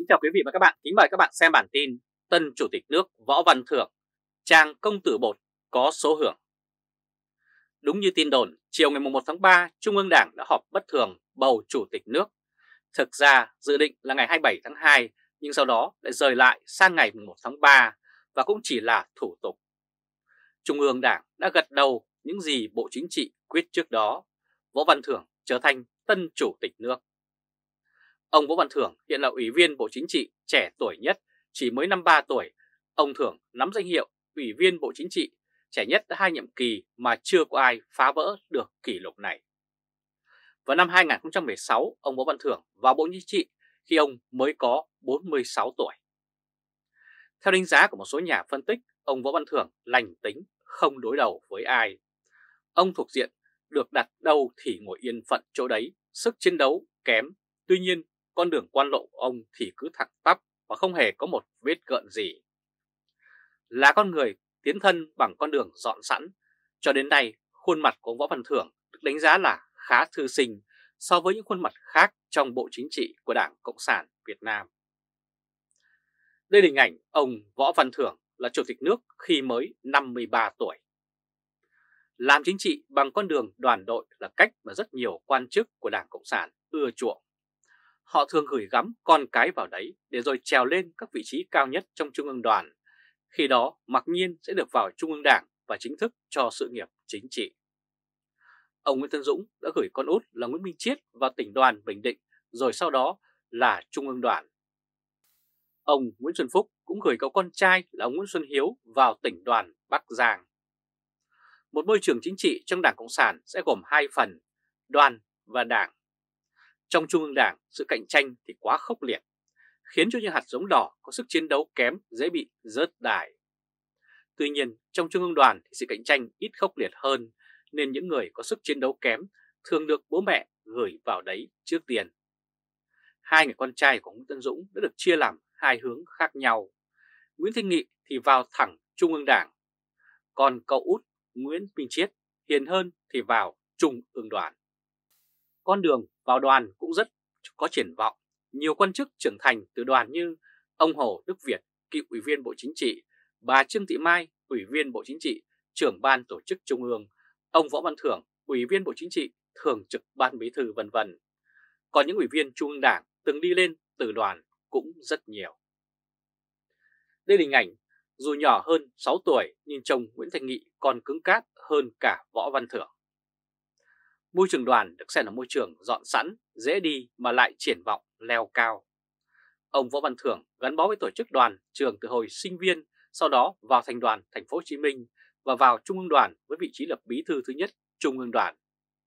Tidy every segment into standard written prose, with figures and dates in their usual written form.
chào quý vị và các bạn, kính mời các bạn xem bản tin Tân Chủ tịch nước Võ Văn Thưởng, trang công tử bột có số hưởng. Đúng như tin đồn, chiều ngày 1 tháng 3, Trung ương Đảng đã họp bất thường bầu Chủ tịch nước. Thực ra dự định là ngày 27 tháng 2, nhưng sau đó lại rời lại sang ngày 1 tháng 3 và cũng chỉ là thủ tục. Trung ương Đảng đã gật đầu những gì Bộ Chính trị quyết trước đó, Võ Văn Thưởng trở thành Tân Chủ tịch nước. Ông Võ Văn Thưởng hiện là Ủy viên Bộ Chính trị trẻ tuổi nhất, chỉ mới 53 tuổi. Ông Thưởng nắm danh hiệu Ủy viên Bộ Chính trị trẻ nhất đã 2 nhiệm kỳ mà chưa có ai phá vỡ được kỷ lục này. Vào năm 2016, ông Võ Văn Thưởng vào Bộ Chính trị khi ông mới có 46 tuổi. Theo đánh giá của một số nhà phân tích, ông Võ Văn Thưởng lành tính, không đối đầu với ai. Ông thuộc diện được đặt đâu thì ngồi yên phận chỗ đấy, sức chiến đấu kém. Tuy nhiên, con đường quan lộ của ông thì cứ thẳng tắp và không hề có một vết gợn gì. Là con người tiến thân bằng con đường dọn sẵn, cho đến nay khuôn mặt của ông Võ Văn Thưởng được đánh giá là khá thư sinh so với những khuôn mặt khác trong Bộ Chính trị của Đảng Cộng sản Việt Nam. Đây là hình ảnh ông Võ Văn Thưởng là Chủ tịch nước khi mới 53 tuổi. Làm chính trị bằng con đường đoàn đội là cách mà rất nhiều quan chức của Đảng Cộng sản ưa chuộng. Họ thường gửi gắm con cái vào đấy để rồi trèo lên các vị trí cao nhất trong Trung ương Đoàn. Khi đó mặc nhiên sẽ được vào Trung ương Đảng và chính thức cho sự nghiệp chính trị. Ông Nguyễn Tấn Dũng đã gửi con út là Nguyễn Minh Chiết vào tỉnh đoàn Bình Định, rồi sau đó là Trung ương Đoàn. Ông Nguyễn Xuân Phúc cũng gửi cậu con trai là ông Nguyễn Xuân Hiếu vào tỉnh đoàn Bắc Giang. Một môi trường chính trị trong Đảng Cộng sản sẽ gồm hai phần, đoàn và đảng. Trong Trung ương Đảng, sự cạnh tranh thì quá khốc liệt, khiến cho những hạt giống đỏ có sức chiến đấu kém dễ bị rớt đài. Tuy nhiên, trong Trung ương Đoàn thì sự cạnh tranh ít khốc liệt hơn, nên những người có sức chiến đấu kém thường được bố mẹ gửi vào đấy trước tiên. Hai người con trai của Nguyễn Tấn Dũng đã được chia làm hai hướng khác nhau. Nguyễn Thanh Nghị thì vào thẳng Trung ương Đảng, còn cậu út Nguyễn Minh Chiết hiền hơn thì vào Trung ương Đoàn. Con đường vào đoàn cũng rất có triển vọng. Nhiều quan chức trưởng thành từ đoàn như ông Hồ Đức Việt, cựu Ủy viên Bộ Chính trị, bà Trương Thị Mai, Ủy viên Bộ Chính trị, trưởng ban tổ chức Trung ương, ông Võ Văn Thưởng, Ủy viên Bộ Chính trị, thường trực ban bí thư v.v. Còn những ủy viên Trung ương Đảng từng đi lên từ đoàn cũng rất nhiều. Đây là hình ảnh dù nhỏ hơn 6 tuổi nhưng chồng Nguyễn Thanh Nghị còn cứng cáp hơn cả Võ Văn Thưởng. Môi trường đoàn được xem là môi trường dọn sẵn, dễ đi mà lại triển vọng leo cao. Ông Võ Văn Thưởng gắn bó với tổ chức đoàn trường từ hồi sinh viên, sau đó vào thành đoàn Thành phố Hồ Chí Minh và vào Trung ương Đoàn với vị trí là bí thư thứ nhất Trung ương Đoàn.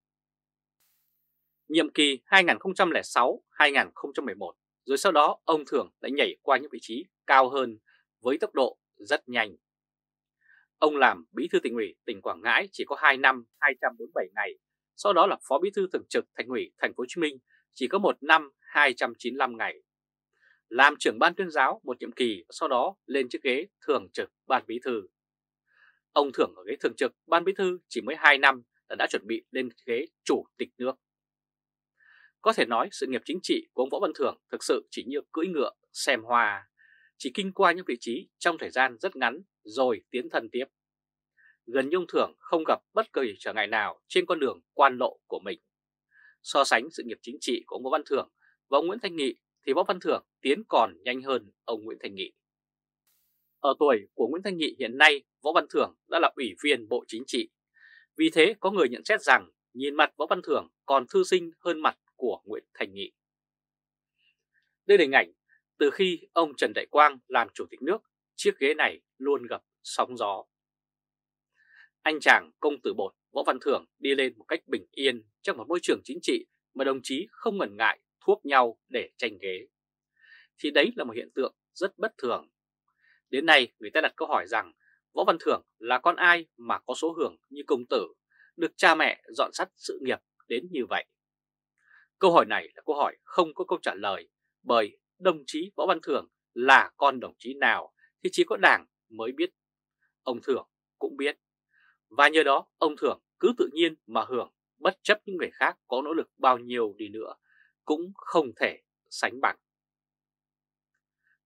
Nhiệm kỳ 2006-2011, rồi sau đó ông Thưởng đã nhảy qua những vị trí cao hơn với tốc độ rất nhanh. Ông làm bí thư tỉnh ủy tỉnh Quảng Ngãi chỉ có 2 năm 247 ngày, sau đó là phó bí thư thường trực Thành ủy Thành phố Hồ Chí Minh chỉ có 1 năm 295 ngày. Làm trưởng ban tuyên giáo một nhiệm kỳ, sau đó lên chiếc ghế thường trực ban bí thư. Ông Thưởng ở ghế thường trực ban bí thư chỉ mới 2 năm đã chuẩn bị lên ghế chủ tịch nước. Có thể nói sự nghiệp chính trị của ông Võ Văn Thưởng thực sự chỉ như cưỡi ngựa xem hoa, chỉ kinh qua những vị trí trong thời gian rất ngắn rồi tiến thân tiếp. Gần như ông Thưởng không gặp bất kỳ trở ngại nào trên con đường quan lộ của mình. So sánh sự nghiệp chính trị của ông Võ Văn Thưởng và ông Nguyễn Thanh Nghị thì Võ Văn Thưởng tiến còn nhanh hơn ông Nguyễn Thanh Nghị. Ở tuổi của Nguyễn Thanh Nghị hiện nay, Võ Văn Thưởng đã là Ủy viên Bộ Chính trị. Vì thế có người nhận xét rằng nhìn mặt Võ Văn Thưởng còn thư sinh hơn mặt của Nguyễn Thanh Nghị. Đây là hình ảnh từ khi ông Trần Đại Quang làm Chủ tịch nước, chiếc ghế này luôn gặp sóng gió. Anh chàng công tử bột Võ Văn Thưởng đi lên một cách bình yên trong một môi trường chính trị mà đồng chí không ngần ngại thuốc nhau để tranh ghế. Thì đấy là một hiện tượng rất bất thường. Đến nay người ta đặt câu hỏi rằng Võ Văn Thưởng là con ai mà có số hưởng như công tử, được cha mẹ dọn sắt sự nghiệp đến như vậy? Câu hỏi này là câu hỏi không có câu trả lời, bởi đồng chí Võ Văn Thưởng là con đồng chí nào thì chỉ có Đảng mới biết. Ông Thưởng cũng biết. Và nhờ đó ông Thưởng cứ tự nhiên mà hưởng, bất chấp những người khác có nỗ lực bao nhiêu đi nữa cũng không thể sánh bằng.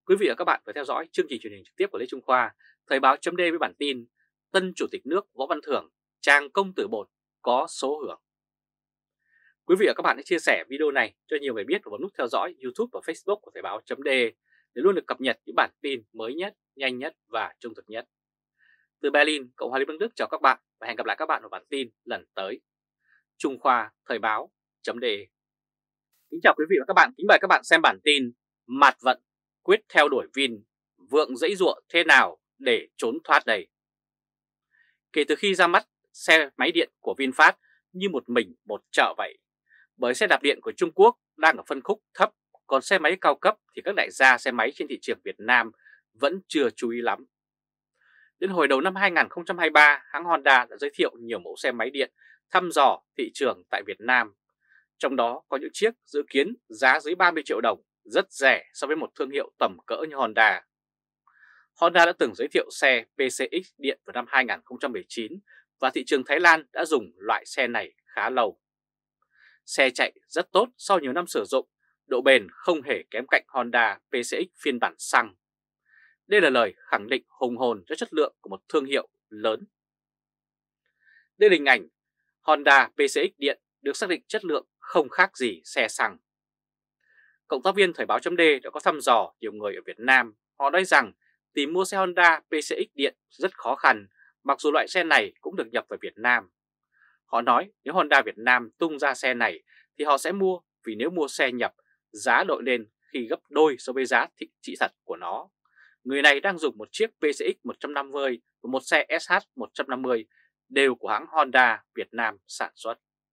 Quý vị và các bạn vừa theo dõi chương trình truyền hình trực tiếp của Lê Trung Khoa, Thời báo chấm với bản tin Tân Chủ tịch nước Võ Văn Thưởng, trang công tử bột có số hưởng. Quý vị và các bạn hãy chia sẻ video này cho nhiều người biết và bấm nút theo dõi YouTube và Facebook của Thời báo chấm để luôn được cập nhật những bản tin mới nhất, nhanh nhất và trung thực nhất. Từ Berlin, Cộng hòa Liên bang Đức chào các bạn và hẹn gặp lại các bạn ở bản tin lần tới. Trung Khoa Thời báo chấm. Kính chào quý vị và các bạn, kính mời các bạn xem bản tin Mạt Vận quyết theo đuổi Vin, Vượng giãy giụa thế nào để trốn thoát đây. Kể từ khi ra mắt xe máy điện của VinFast như một mình một chợ vậy, bởi xe đạp điện của Trung Quốc đang ở phân khúc thấp, còn xe máy cao cấp thì các đại gia xe máy trên thị trường Việt Nam vẫn chưa chú ý lắm. Đến hồi đầu năm 2023, hãng Honda đã giới thiệu nhiều mẫu xe máy điện thăm dò thị trường tại Việt Nam. Trong đó có những chiếc dự kiến giá dưới 30 triệu đồng, rất rẻ so với một thương hiệu tầm cỡ như Honda. Honda đã từng giới thiệu xe PCX điện vào năm 2019 và thị trường Thái Lan đã dùng loại xe này khá lâu. Xe chạy rất tốt sau nhiều năm sử dụng, độ bền không hề kém cạnh Honda PCX phiên bản xăng. Đây là lời khẳng định hùng hồn cho chất lượng của một thương hiệu lớn. Đây là hình ảnh Honda PCX điện được xác định chất lượng không khác gì xe xăng. Cộng tác viên Thời báo chấm đã có thăm dò nhiều người ở Việt Nam. Họ nói rằng tìm mua xe Honda PCX điện rất khó khăn, mặc dù loại xe này cũng được nhập vào Việt Nam. Họ nói nếu Honda Việt Nam tung ra xe này thì họ sẽ mua, vì nếu mua xe nhập, giá đội lên khi gấp đôi so với giá thị trị thật của nó. Người này đang dùng một chiếc PCX 150 và một xe SH 150 đều của hãng Honda Việt Nam sản xuất.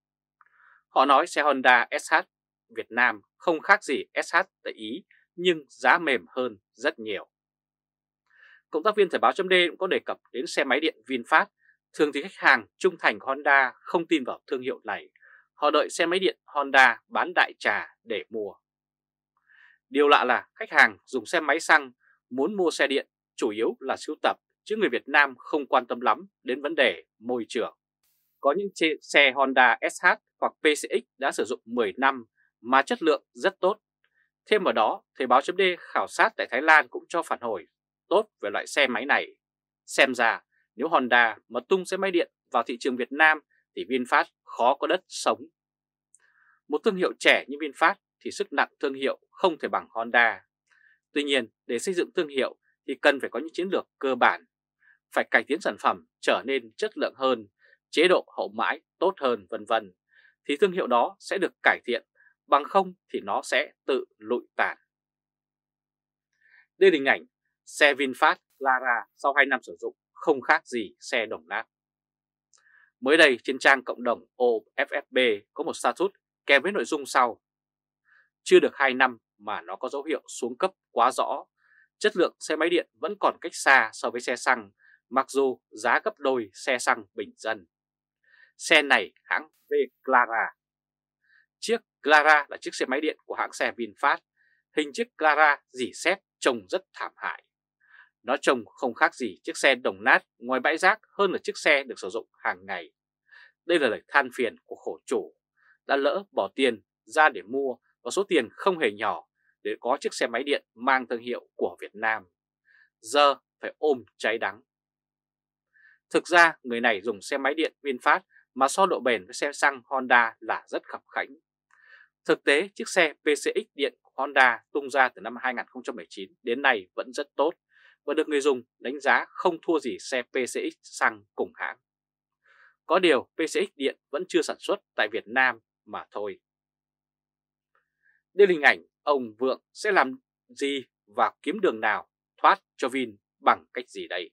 Họ nói xe Honda SH Việt Nam không khác gì SH tại Ý, nhưng giá mềm hơn rất nhiều. Cộng tác viên Thời báo chấm cũng có đề cập đến xe máy điện VinFast. Thường thì khách hàng trung thành Honda không tin vào thương hiệu này. Họ đợi xe máy điện Honda bán đại trà để mua. Điều lạ là khách hàng dùng xe máy xăng muốn mua xe điện chủ yếu là sưu tập, chứ người Việt Nam không quan tâm lắm đến vấn đề môi trường. Có những xe Honda SH hoặc PCX đã sử dụng 10 năm mà chất lượng rất tốt. Thêm vào đó, Thời báo chấm khảo sát tại Thái Lan cũng cho phản hồi tốt về loại xe máy này. Xem ra nếu Honda mà tung xe máy điện vào thị trường Việt Nam thì VinFast khó có đất sống. Một thương hiệu trẻ như VinFast thì sức nặng thương hiệu không thể bằng Honda. Tuy nhiên, để xây dựng thương hiệu thì cần phải có những chiến lược cơ bản, phải cải tiến sản phẩm trở nên chất lượng hơn, chế độ hậu mãi tốt hơn vân vân, thì thương hiệu đó sẽ được cải thiện, bằng không thì nó sẽ tự lụi tàn. Đây là hình ảnh xe VinFast Clara sau 2 năm sử dụng không khác gì xe đồng nát. Mới đây trên trang cộng đồng OFFB có một status kèm với nội dung sau: chưa được 2 năm mà nó có dấu hiệu xuống cấp quá rõ, chất lượng xe máy điện vẫn còn cách xa so với xe xăng, mặc dù giá gấp đôi xe xăng bình dân. Xe này hãng V Clara. Chiếc Clara là chiếc xe máy điện của hãng xe VinFast. Hình chiếc Clara rỉ sét trông rất thảm hại. Nó trông không khác gì chiếc xe đồng nát ngoài bãi rác hơn là chiếc xe được sử dụng hàng ngày. Đây là lời than phiền của khổ chủ, đã lỡ bỏ tiền ra để mua, và số tiền không hề nhỏ để có chiếc xe máy điện mang thương hiệu của Việt Nam. Giờ phải ôm trái đắng. Thực ra người này dùng xe máy điện VinFast mà so độ bền với xe xăng Honda là rất khập khánh. Thực tế, chiếc xe PCX điện của Honda tung ra từ năm 2019 đến nay vẫn rất tốt và được người dùng đánh giá không thua gì xe PCX xăng cùng hãng. Có điều PCX điện vẫn chưa sản xuất tại Việt Nam mà thôi. Đây là hình ảnh ông Vượng sẽ làm gì và kiếm đường nào thoát cho Vin bằng cách gì đây?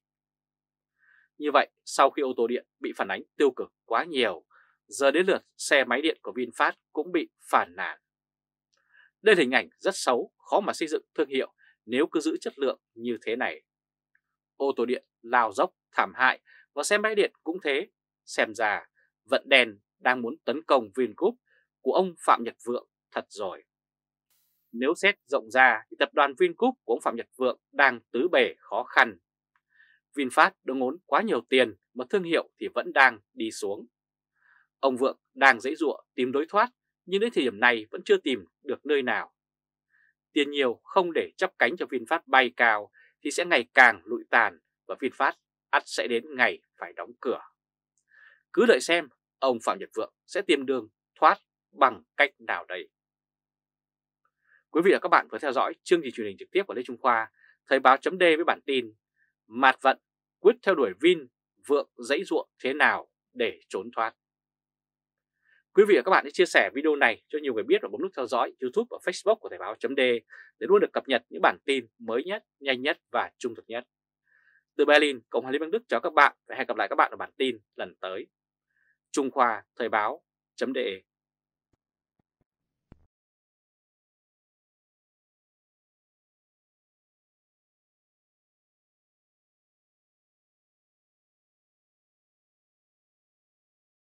Như vậy, sau khi ô tô điện bị phản ánh tiêu cực quá nhiều, giờ đến lượt xe máy điện của VinFast cũng bị phản nàn. Đây là hình ảnh rất xấu, khó mà xây dựng thương hiệu nếu cứ giữ chất lượng như thế này. Ô tô điện lao dốc thảm hại và xe máy điện cũng thế. Xem ra vận đèn đang muốn tấn công Vingroup của ông Phạm Nhật Vượng thật rồi. Nếu xét rộng ra thì tập đoàn Vingroup của ông Phạm Nhật Vượng đang tứ bề khó khăn. VinFast đã ngốn quá nhiều tiền mà thương hiệu thì vẫn đang đi xuống. Ông Vượng đang giãy giụa tìm lối thoát nhưng đến thời điểm này vẫn chưa tìm được nơi nào. tiền nhiều không để chắp cánh cho VinFast bay cao thì sẽ ngày càng lụi tàn và VinFast ắt sẽ đến ngày phải đóng cửa. Cứ đợi xem ông Phạm Nhật Vượng sẽ tìm đường thoát bằng cách nào đây. Quý vị và các bạn vừa theo dõi chương trình truyền hình trực tiếp của Lê Trung Khoa, Thời báo chấm với bản tin Mạt Vận quyết theo đuổi Vin, Vượng giãy giụa thế nào để trốn thoát. Quý vị và các bạn hãy chia sẻ video này cho nhiều người biết và bấm nút theo dõi YouTube và Facebook của Thời báo chấm để luôn được cập nhật những bản tin mới nhất, nhanh nhất và trung thực nhất. Từ Berlin, Cộng hòa Liên bang Đức chào các bạn và hẹn gặp lại các bạn ở bản tin lần tới. Trung Khoa Thời báo chấm